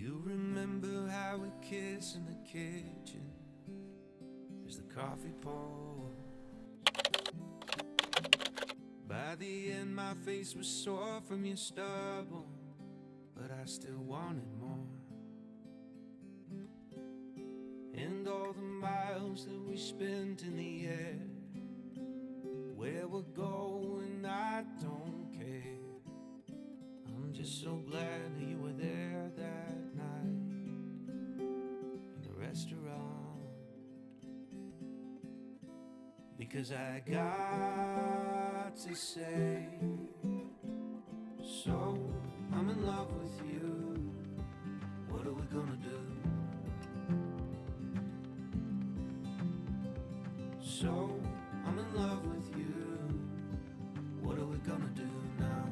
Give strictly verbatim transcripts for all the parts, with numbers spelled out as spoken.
you remember how we kissed in the kitchen as the coffee pours? By the end my face was sore from your stubble, but I still wanted more. And all the miles that we spent in the air, where we're going I don't care. I'm just so glad that you were there that night in the restaurant, because I got to say, so I'm in love with you, what are we gonna do? So I'm in love with you, what are we gonna do now?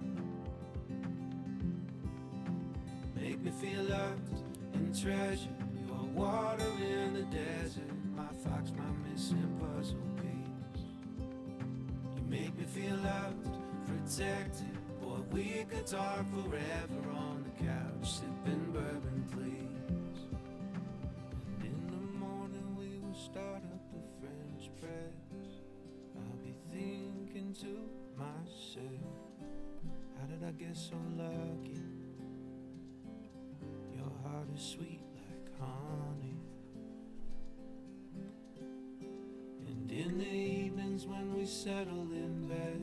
Make me feel loved and treasured, your water in the desert, my fox, my missing puzzle piece. You make me feel loved, protected, boy, we could talk forever on the couch, sipping bourbon, please. And in the morning we will start up the French press. I'll be thinking to myself, how did I get so lucky? Your heart is sweet like honey. And in the evenings when we settle in bed,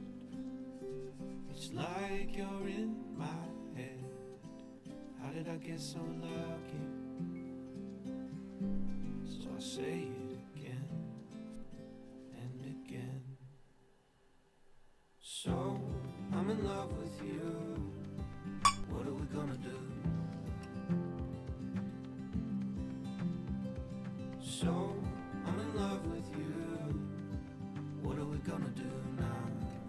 it's like you're in my head. How did I get so lucky? So I say it again and again. So I'm in love with you, what are we gonna do? So I'm in love with you, what are we gonna do now?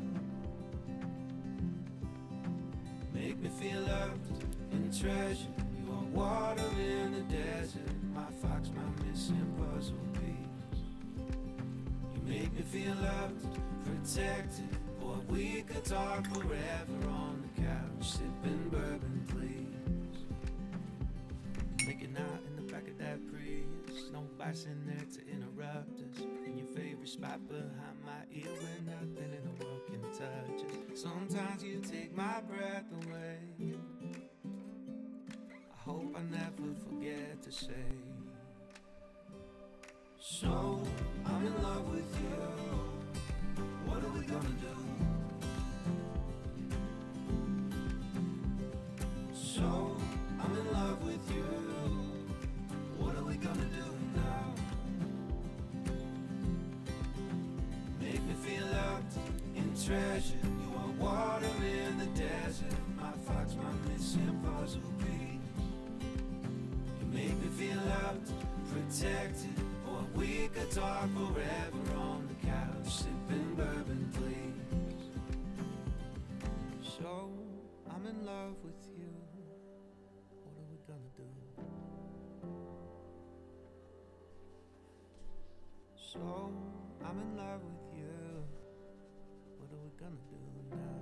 Make me feel loved and treasured, you are water in the desert, my fox, my missing puzzle piece. You make me feel loved, protected, boy, we could talk forever on the couch, sipping bourbon, please. Making out in the back of that Prius, no bikes in there to interrupt us. In your favorite spot behind my ear where nothing in the world can touch us. Sometimes you take my breath away, I hope I never forget to say, so I'm in love with you, what are we gonna do? So I'm in love with you, what are we gonna do now? Make me feel loved and treasured, you are water in the desert, my fox, my missing puzzle piece. You make me feel loved, protected, or we could talk forever on the couch, sipping bourbon, please. So I'm in love with you, what are we gonna do? So I'm in love with you, what are we gonna do now?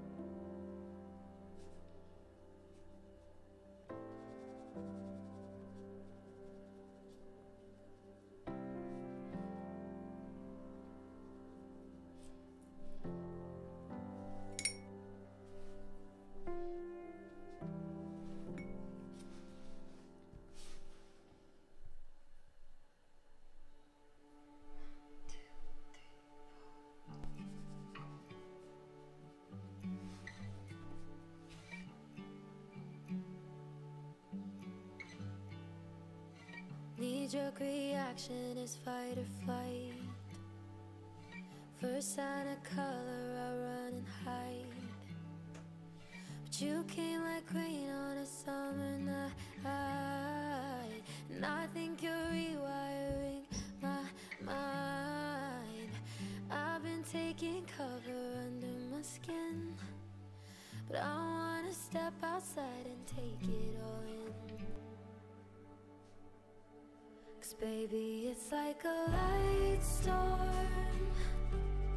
Knee-jerk reaction is fight or flight. First sign of color, I run and hide. But you came like rain on a summer night, and I think you're rewiring my mind. I've been taking cover under my skin, but I wanna step outside and take it all in. Baby, it's like a light storm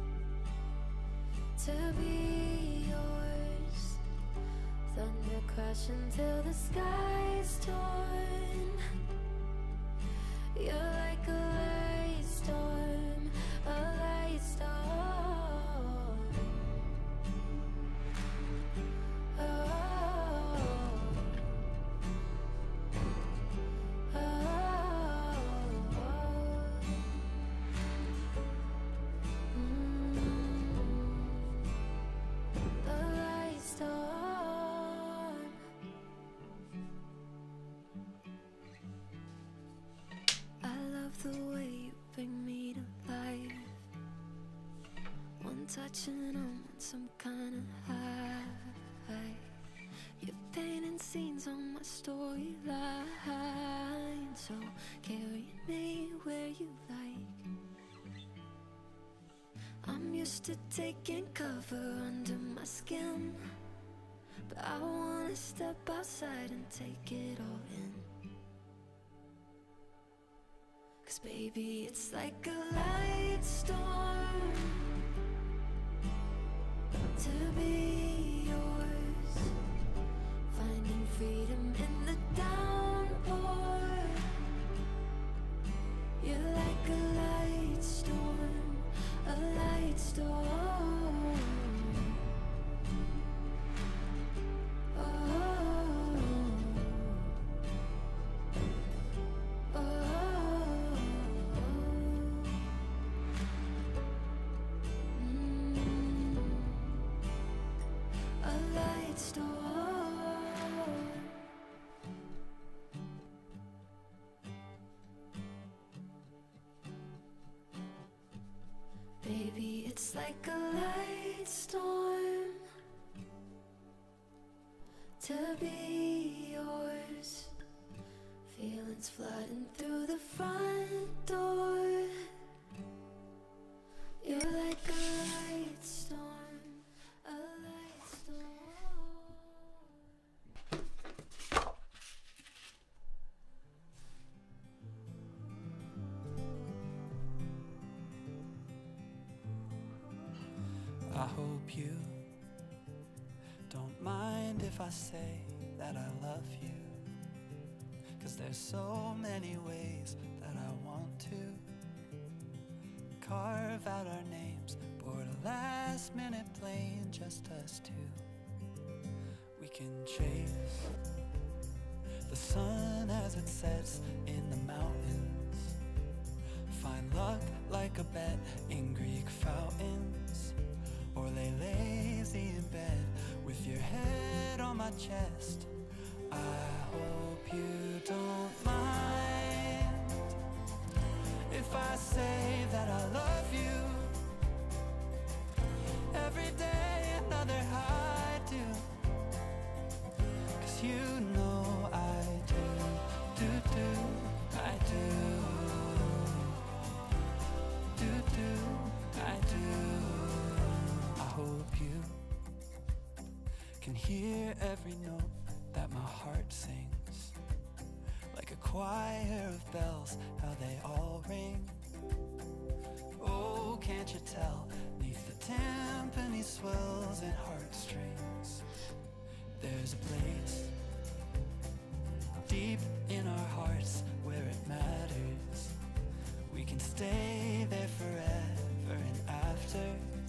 to be yours. Thunder crash watch until the sky's torn. You're like a light storm, a light storm. Oh, oh, oh, mm, a light storm. I love the way you bring me to life. One touch and I'm on some kind of high. You're painting scenes on my storyline, so carry me where you like. I'm used to taking cover under my skin, but I wanna step outside and take it all in. 'Cause baby, it's like a light storm to be yours, finding freedom in the downpour. You're like a light storm, a light storm. Oh, oh, mm, a light storm. Baby, it's like a light storm to be yours. Feelings flooding through the front door. You're like a light storm, a light storm. I hope you don't mind if I say that I love you, 'cause there's so many ways that I want to carve out our names, board a last minute plane, just us two. We can chase the sun as it sets in the mountains, find luck like a bet in Greek fountains, or lay lazy in bed with your head on my chest. I hope you don't mind if I say that I love you. Every day another high do, 'cause you know I do, do, do, I do, do, do, I do. I hope you can hear every note that my heart sings, like a choir of bells, how they all ring. Oh, can't you tell, neath the timpani swells and heartstrings, there's a place deep in our hearts where it matters. We can stay there forever and after,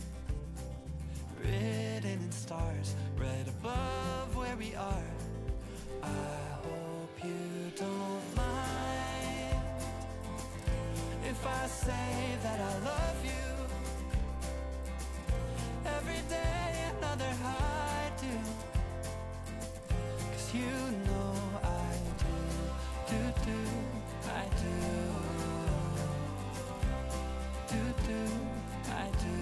written in stars right above where we are. I hope you don't mind if I say that I love you. Every day another high do, 'cause you know I do, do, do, I do, do, do, I do.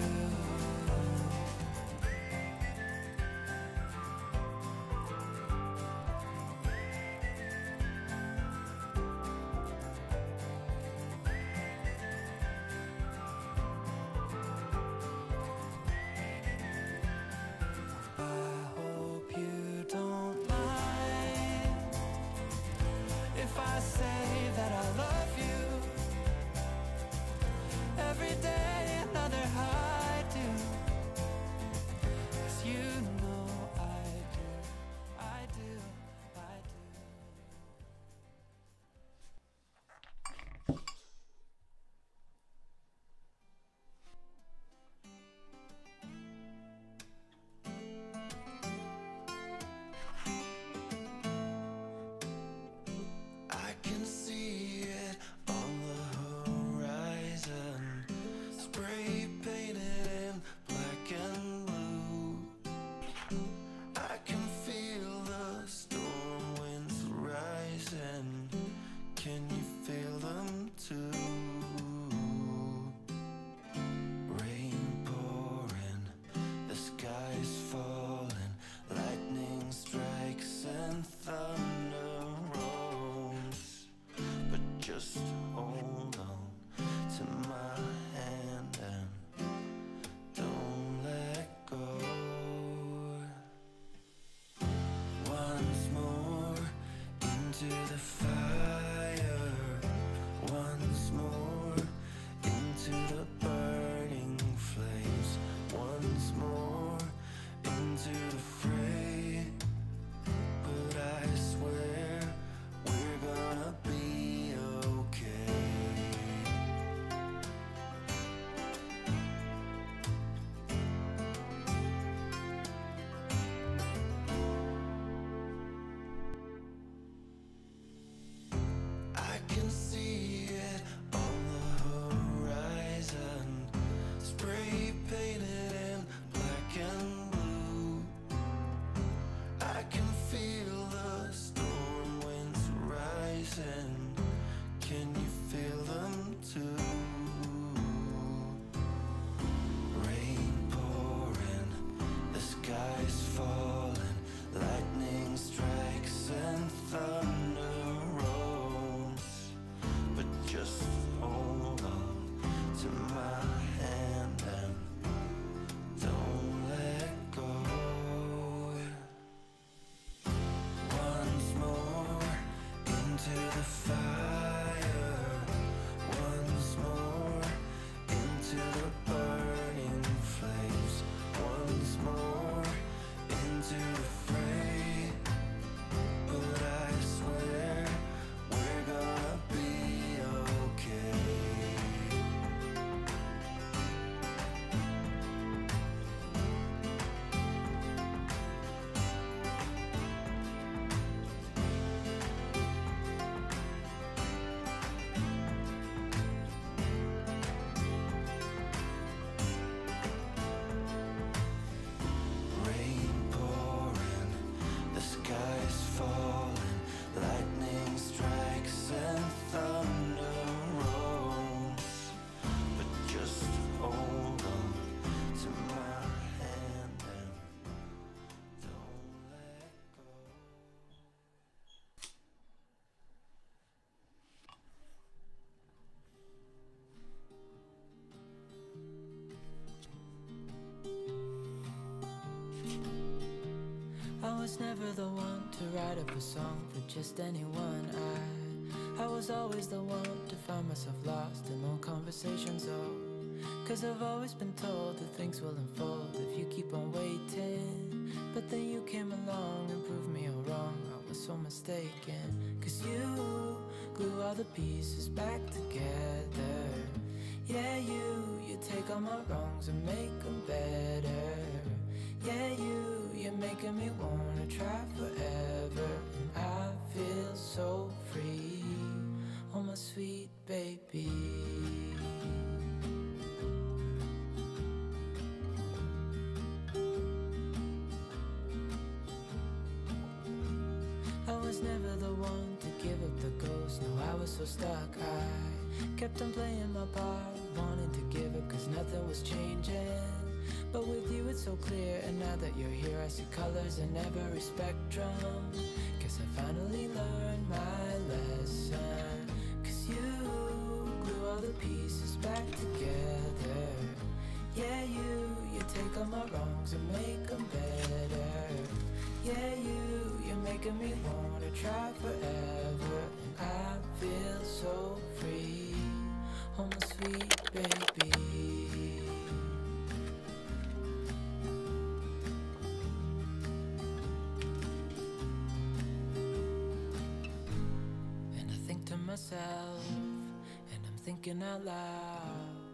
was never the one to write up a song for just anyone. I, I was always the one to find myself lost in long conversations. Oh, cause I've always been told that things will unfold if you keep on waiting. But then you came along and proved me all wrong. I was so mistaken. Cause you glue all the pieces back together. Yeah, you, you take all my wrongs and make them better. Yeah, you, you're making me wanna try forever. And I feel so free, oh my sweet baby. I was never the one to give up the ghost. No, I was so stuck. I kept on playing my part, wanting to give up cause nothing was changing. But with you it's so clear, and now that you're here I see colors in every spectrum. Guess I finally learned my lesson. Cause you glue all the pieces back together. Yeah, you, you take all my wrongs and make them better. Yeah, you, you're making me wanna try forever. And I feel so free, oh my sweet baby. And I think to myself, and I'm thinking out loud,